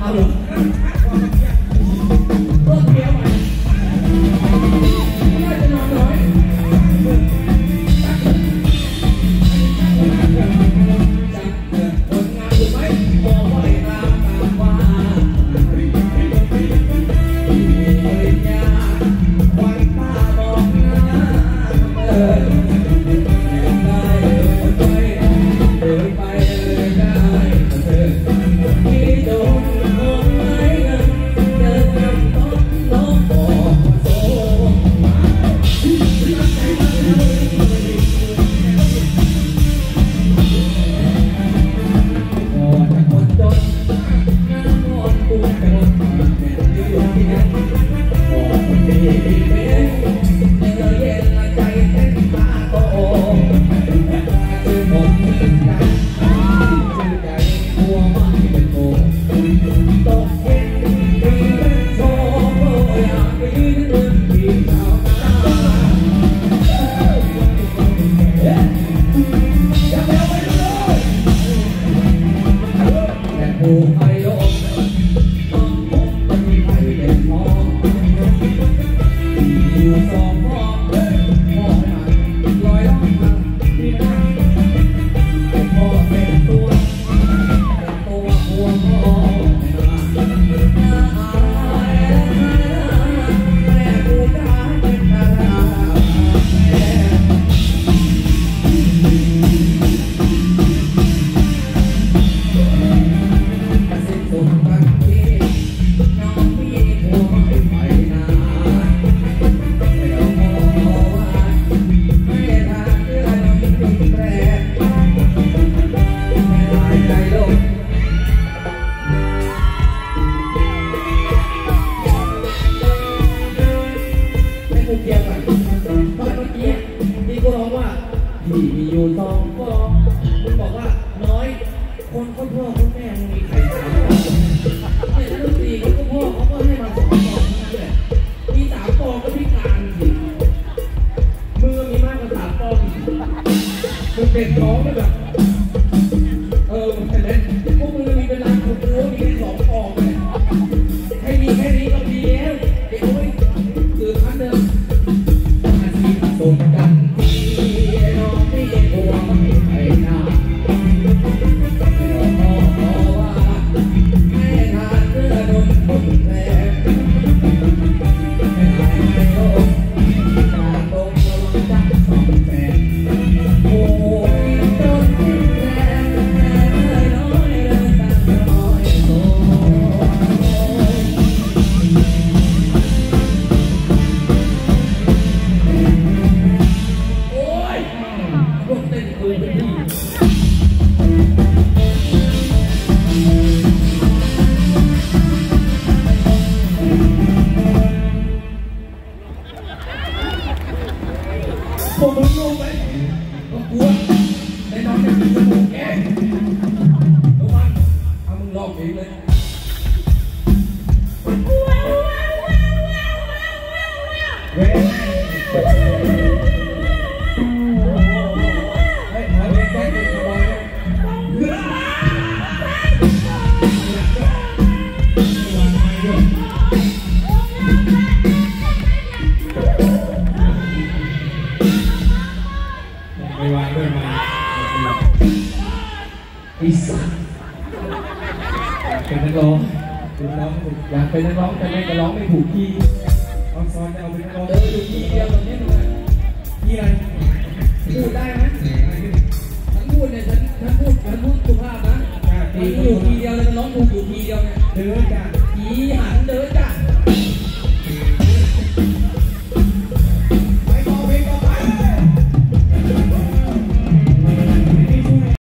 เอาเหรอรถเที่ยวใหม่น่าจะนอนน้อยเด็กน้องแบบแต่เล่นพวกมึงมีเวลาคุยมีแค่2 กองเลยให้มีแค่นี้ก็ดีแล้วเด็กน้อยคือคันเดิมอาชีพส่งกันที่น้องพี่บัวไม่ไปหน้าไม่รอเพราะว่าให้ทานเพื่อโดนคนแรงให้หายไม่โลภการตรงระวังจับสองแฟนโอ้ยโดนทิ้งแรงแม่น้อยเดินตามน้อยโตโอ้ยพวกเต้นคุยเป็นที่ผมมึงรู้ไหมก็กลัวในน้องจะมีจมูกแก่รู้มั้ยเอามึงลองเองเลยเว้ยเฮ้ยขอเพลงแจ๊คเป็นขบอยไม่วางด้วยมาอีสัตว์เป็นนักร้องอยากเป็นนักร้องแต่ไม่จะร้องไม่ถูกที่ตอนซ้อนจะเอาเป็นนักร้องอยู่ที่เดียวตอนนี้ที่อะไรพูดได้ไหมฉันพูดเนี่ยฉันพูดสุภาพนะอยู่ทีเดียวเลยมันร้องถูกอยู่ทีเดียวเนี่ยเด้อจ้ะอีหันเด้อจ้ะ